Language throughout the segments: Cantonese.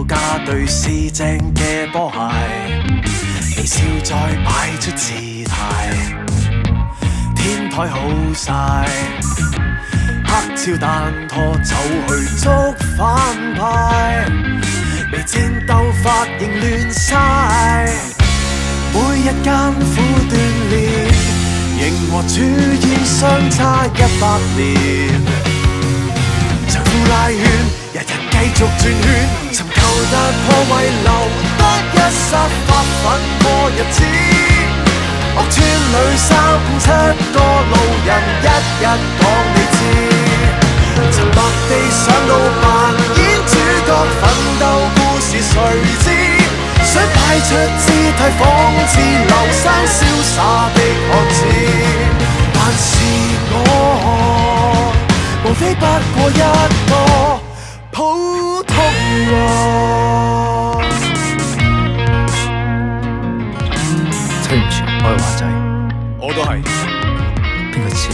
褲加對四正嘅波鞋，微笑再擺出姿態，天台好晒，黑超單拖走去捉反派，微戰鬥髮型亂晒，每日艱苦鍛鍊，仍和主演相差100年，長褲拉圈，日日繼續轉圈，尋求突破為留得一剎發奮過日子。屋村裏357個路人，一一講你知。沉默地上路扮演主角，奮鬥故事誰知？想擺出姿態仿似流山瀟灑的漢子，但是我無非不過一個普通人。對唔住，我係華仔，我都係。邊個知？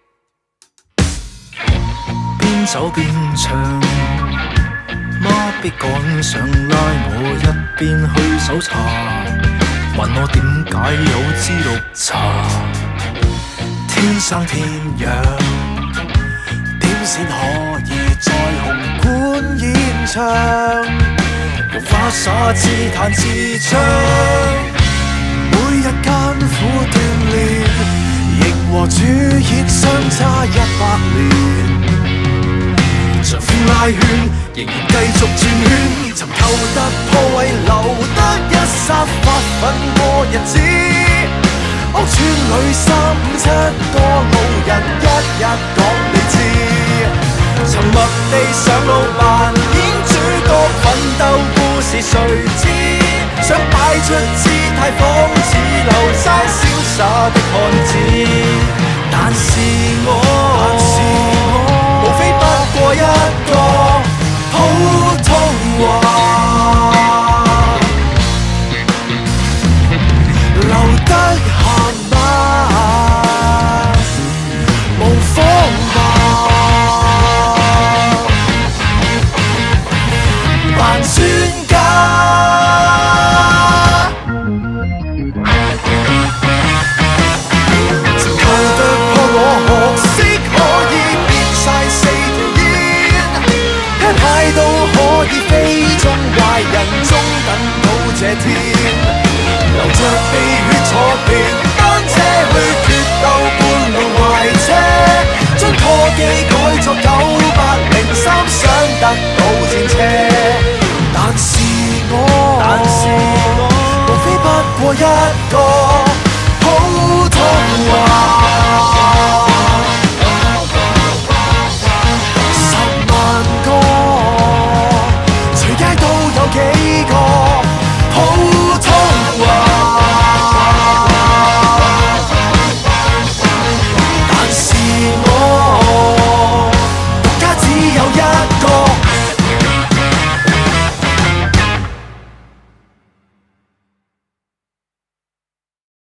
邊走邊唱，媽必趕上拉我一邊去搜查，問我點解有支綠茶？天生天養，點先可以在紅館演唱？用花灑自彈自唱，每日艱苦鍛鍊，亦和主演相差100年。長褲拉圈，仍然繼續轉圈，尋求突破為留得一剎發奮過日子。屋村裏357個路人，一一講你知。沉默地上路扮演主角，奮鬥故事誰知？想擺出姿態仿似流山瀟灑的漢子，但是我無非不過一個普通話，留得閒嗎？無妨吧，扮專家。